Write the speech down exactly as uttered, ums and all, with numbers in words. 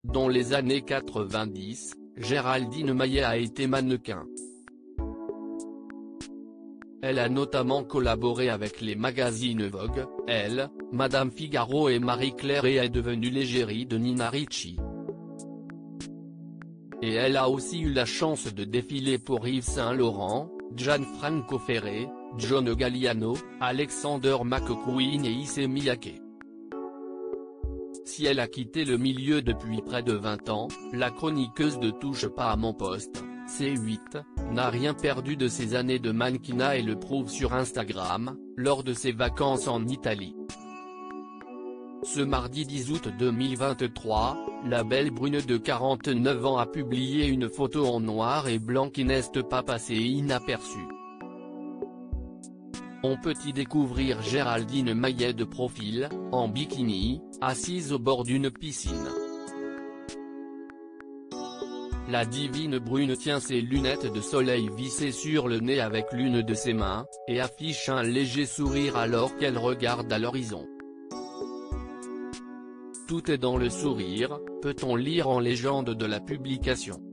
Dans les années quatre-vingt-dix, Géraldine Maillet a été mannequin. Elle a notamment collaboré avec les magazines Vogue, Elle, Madame Figaro et Marie-Claire et est devenue l'égérie de Nina Ricci. Et elle a aussi eu la chance de défiler pour Yves Saint Laurent, Gianfranco Ferré, John Galliano, Alexander McQueen et Issey Miyake. Si elle a quitté le milieu depuis près de vingt ans, la chroniqueuse de Touche pas à mon poste, C huit, n'a rien perdu de ses années de mannequinat et le prouve sur Instagram, lors de ses vacances en Italie. Ce mardi dix août deux mille vingt-trois, la belle brune de quarante-neuf ans a publié une photo en noir et blanc qui n'est pas passée inaperçue. On peut y découvrir Géraldine Maillet de profil, en bikini, assise au bord d'une piscine. La divine brune tient ses lunettes de soleil vissées sur le nez avec l'une de ses mains, et affiche un léger sourire alors qu'elle regarde à l'horizon. Tout est dans le sourire, peut-on lire en légende de la publication.